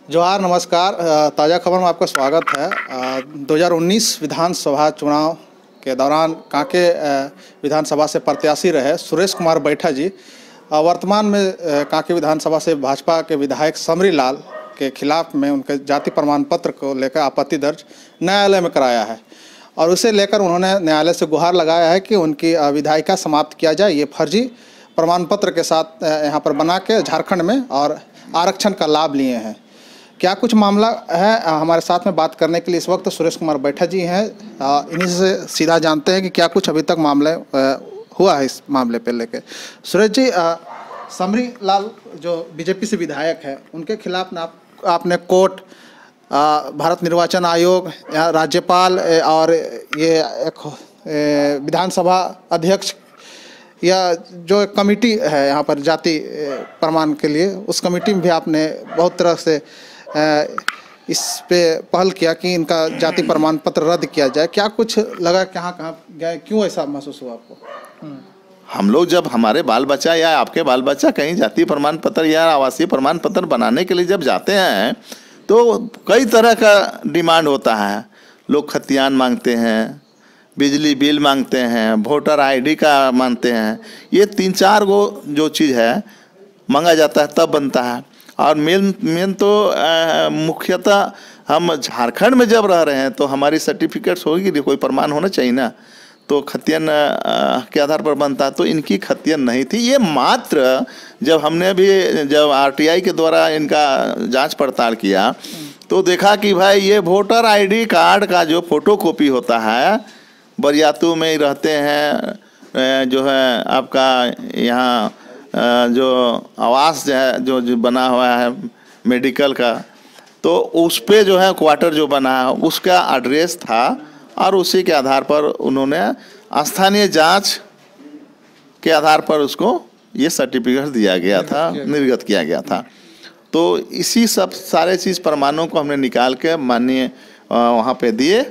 जोहार, नमस्कार। ताज़ा खबर में आपका स्वागत है। 2019 विधानसभा चुनाव के दौरान कांके विधानसभा से प्रत्याशी रहे सुरेश कुमार बैठा जी वर्तमान में कांके विधानसभा से भाजपा के विधायक समरी लाल के खिलाफ में उनके जाति प्रमाण पत्र को लेकर आपत्ति दर्ज न्यायालय में कराया है और उसे लेकर उन्होंने न्यायालय से गुहार लगाया है कि उनकी विधायिका समाप्त किया जाए। ये फर्जी प्रमाण पत्र के साथ यहाँ पर बना के झारखंड में और आरक्षण का लाभ लिए हैं। क्या कुछ मामला है, हमारे साथ में बात करने के लिए इस वक्त सुरेश कुमार बैठा जी हैं। इन्हीं से सीधा जानते हैं कि क्या कुछ अभी तक मामले हुआ है इस मामले पे लेके। सुरेश जी, समरी लाल जो बीजेपी से विधायक है उनके खिलाफ ना आपने कोर्ट, भारत निर्वाचन आयोग, राज्यपाल और ये एक विधानसभा अध्यक्ष या जो एक कमेटी है यहाँ पर जाति प्रमाण के लिए, उस कमेटी में भी आपने बहुत तरह से इस पे पहल किया कि इनका जाति प्रमाण पत्र रद्द किया जाए। क्या कुछ लगा, कहाँ गए, क्यों ऐसा महसूस हुआ आपको? हम लोग जब हमारे बाल बच्चा या आपके बाल बच्चा कहीं जाति प्रमाण पत्र या आवासीय प्रमाण पत्र बनाने के लिए जब जाते हैं तो कई तरह का डिमांड होता है। लोग खतियान मांगते हैं, बिजली बिल मांगते हैं, वोटर आईडी का मांगते हैं। ये 3-4 गो जो चीज़ है मांगा जाता है तब बनता है। और मेन तो मुख्यतः हम झारखंड में जब रह रहे हैं तो हमारी सर्टिफिकेट्स होगी, कोई प्रमाण होना चाहिए ना, तो खतियन के आधार पर बनता है। तो इनकी खतियन नहीं थी। ये मात्र जब आरटीआई के द्वारा इनका जांच पड़ताल किया तो देखा कि भाई ये वोटर आईडी कार्ड का जो फोटोकॉपी होता है, बरियातू में ही रहते हैं, जो है आपका यहाँ जो आवास जो बना हुआ है मेडिकल का, तो उस पे जो है क्वार्टर जो बना है उसका एड्रेस था और उसी के आधार पर उन्होंने स्थानीय जांच के आधार पर उसको ये सर्टिफिकेट दिया गया था, निर्गत किया गया था। तो इसी सब सारे चीज़ प्रमाणों को हमने निकाल के माननीय वहाँ पे दिए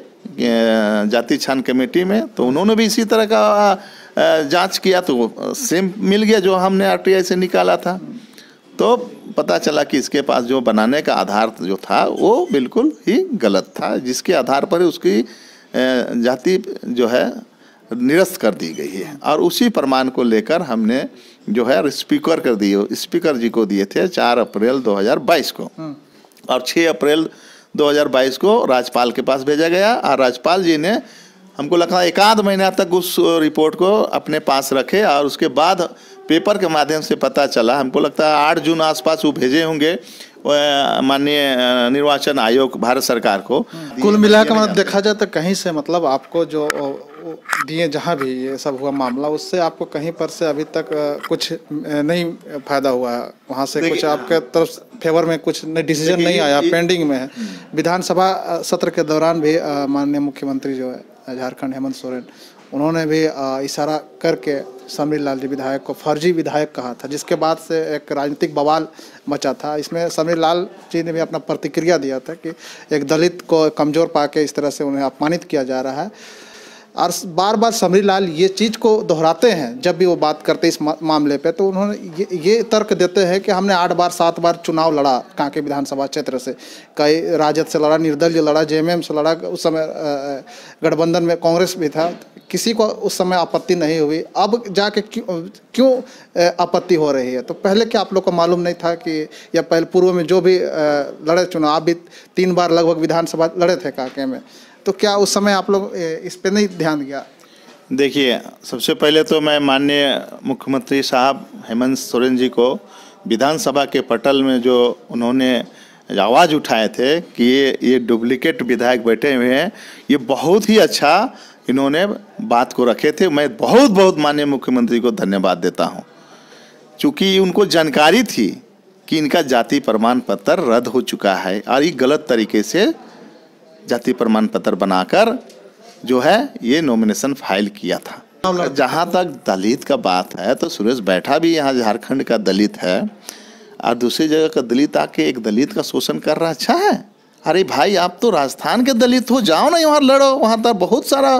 जाति छान कमेटी में। तो उन्होंने भी इसी तरह का जांच किया तो सेम मिल गया जो हमने आरटीआई से निकाला था। तो पता चला कि इसके पास जो बनाने का आधार जो था वो बिल्कुल ही गलत था, जिसके आधार पर उसकी जाति जो है निरस्त कर दी गई है। और उसी प्रमाण को लेकर हमने जो है स्पीकर जी को दिए थे 4 अप्रैल 2022 को और 6 अप्रैल 2022 को राज्यपाल के पास भेजा गया। और राज्यपाल जी ने हमको लगा 1 महीना तक उस रिपोर्ट को अपने पास रखे और उसके बाद पेपर के माध्यम से पता चला, हमको लगता है 8 जून आसपास वो भेजे होंगे माननीय निर्वाचन आयोग भारत सरकार को। कुल मिलाकर मतलब देखा जाए तो कहीं से मतलब आपको जो दिए, जहाँ भी ये सब हुआ मामला, उससे आपको कहीं पर से अभी तक कुछ नहीं फायदा हुआ है? वहाँ से कुछ आपके तरफ फेवर में कुछ डिसीजन नहीं आया, पेंडिंग में है? विधानसभा सत्र के दौरान भी माननीय मुख्यमंत्री जो है झारखंड हेमंत सोरेन, उन्होंने भी इशारा करके समरी लाल जी विधायक को फर्जी विधायक कहा था, जिसके बाद से एक राजनीतिक बवाल मचा था। इसमें समरी लाल जी ने भी अपना प्रतिक्रिया दिया था कि एक दलित को कमज़ोर पाके इस तरह से उन्हें अपमानित किया जा रहा है। और बार बार समरी लाल ये चीज़ को दोहराते हैं जब भी वो बात करते इस मामले पे। तो उन्होंने ये तर्क देते हैं कि हमने 8 बार 7 बार चुनाव लड़ा कांके विधानसभा क्षेत्र से, कई राजद से लड़ा, निर्दलीय लड़ा, जेएमएम से लड़ा, उस समय गठबंधन में कांग्रेस भी था, किसी को उस समय आपत्ति नहीं हुई। अब जाके क्यों आपत्ति हो रही है? तो पहले क्या आप लोग को मालूम नहीं था कि, या पहले पूर्व में जो भी लड़े चुनाव, आप भी 3 बार लगभग विधानसभा लड़े थे कांके में, तो क्या उस समय आप लोग इस पे नहीं ध्यान दिया? देखिए, सबसे पहले तो मैं माननीय मुख्यमंत्री साहब हेमंत सोरेन जी को विधानसभा के पटल में जो उन्होंने आवाज़ उठाए थे कि ये डुप्लीकेट विधायक बैठे हुए हैं, ये बहुत ही अच्छा इन्होंने बात को रखे थे। मैं बहुत माननीय मुख्यमंत्री को धन्यवाद देता हूँ, चूँकि उनको जानकारी थी कि इनका जाति प्रमाण पत्र रद्द हो चुका है और ये गलत तरीके से जाति प्रमाण पत्र बनाकर जो है ये नॉमिनेशन फाइल किया था। जहाँ तक दलित का बात है तो सुरेश बैठा भी यहाँ झारखंड का दलित है और दूसरी जगह का दलित आके एक दलित का शोषण कर रहा, अच्छा है? अरे भाई, आप तो राजस्थान के दलित हो, जाओ ना वहाँ लड़ो, वहाँ पर बहुत सारा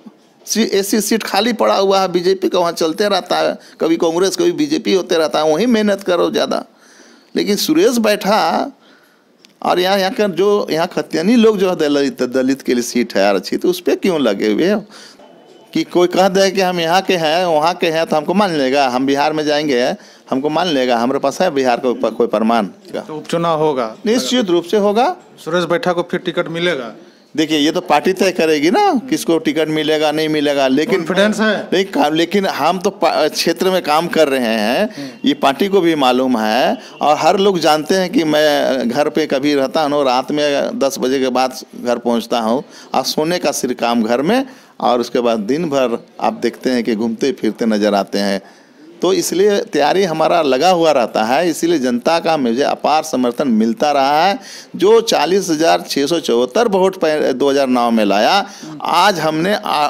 ऐसी सीट खाली पड़ा हुआ है, बीजेपी का वहाँ चलते रहता है, कभी कांग्रेस कभी बीजेपी होते रहता है, वहीं मेहनत करो ज़्यादा। लेकिन सुरेश बैठा और यहाँ का जो यहाँ खतियानी लोग जो दलित के लिए सीट है आरक्षित, उस पर क्यों लगे हुए हो? कि कोई कह दे कि हम यहाँ के हैं वहाँ के हैं तो हमको मान लेगा, हम बिहार में जाएंगे हमको मान लेगा, हमारे पास है बिहार का कोई प्रमाण? तो उपचुनाव होगा, निश्चित रूप से होगा। सुरेश बैठा को फिर टिकट मिलेगा? देखिए ये तो पार्टी तय करेगी ना किसको टिकट मिलेगा नहीं मिलेगा, लेकिन कॉन्फिडेंस है। लेकिन हम तो क्षेत्र में काम कर रहे हैं, ये पार्टी को भी मालूम है और हर लोग जानते हैं कि मैं घर पे कभी रहता हूँ, रात में 10 बजे के बाद घर पहुँचता हूँ और सोने का सिर्फ काम घर में, और उसके बाद दिन भर आप देखते हैं कि घूमते फिरते नजर आते हैं। तो इसलिए तैयारी हमारा लगा हुआ रहता है, इसीलिए जनता का मुझे अपार समर्थन मिलता रहा है। जो 40,674 वोट 2009 में लाया, आज हमने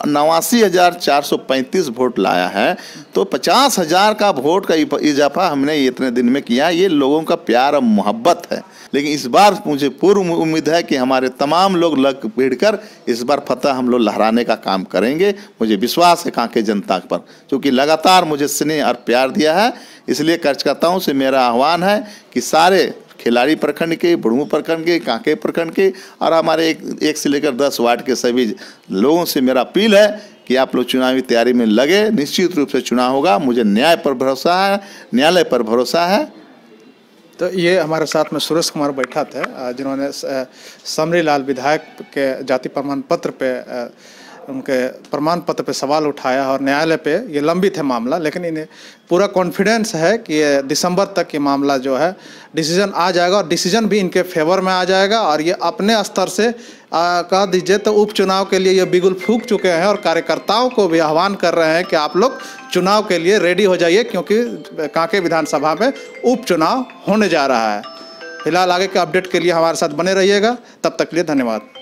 89,435 वोट लाया है, तो 50,000 का वोट का इजाफा हमने इतने दिन में किया। ये लोगों का प्यार और मोहब्बत है। लेकिन इस बार मुझे पूर्ण उम्मीद है कि हमारे तमाम लोग लग भिड़कर इस बार फतह हम लोग लहराने का काम करेंगे। मुझे विश्वास है कांके जनता पर, क्योंकि लगातार मुझे स्नेह और प्यार दिया है। इसलिए कार्यकर्ताओं से मेरा आह्वान है कि सारे खिलाड़ी प्रखंड के, बुढ़मू प्रखंड के, कांके प्रखंड के और हमारे एक से लेकर 10 वार्ड के सभी लोगों से मेरा अपील है कि आप लोग चुनावी तैयारी में लगे। निश्चित रूप से चुनाव होगा। मुझे न्याय पर भरोसा है, न्यायालय पर भरोसा है। तो ये हमारे साथ में सुरेश कुमार बैठा थे, जिन्होंने समरीलाल विधायक के जाति प्रमाण पत्र पे उनके प्रमाण पत्र पे सवाल उठाया और न्यायालय पे ये लंबित है मामला, लेकिन इन्हें पूरा कॉन्फिडेंस है कि ये दिसंबर तक ये मामला जो है डिसीजन आ जाएगा और डिसीजन भी इनके फेवर में आ जाएगा। और ये अपने स्तर से कह दीजिए तो उपचुनाव के लिए ये बिगुल फूंक चुके हैं और कार्यकर्ताओं को भी आह्वान कर रहे हैं कि आप लोग चुनाव के लिए रेडी हो जाइए, क्योंकि कांके विधानसभा में उपचुनाव होने जा रहा है। फिलहाल आगे के अपडेट के लिए हमारे साथ बने रहिएगा। तब तक के लिए धन्यवाद।